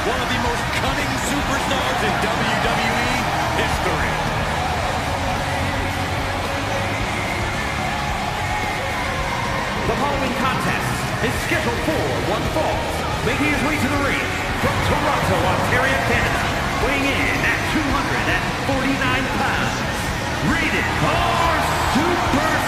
one of the most cunning superstars in WWE history. The following contest is scheduled for one fall, making his way to the ring from Toronto, Ontario, Canada, weighing in at 249 pounds, rated our Super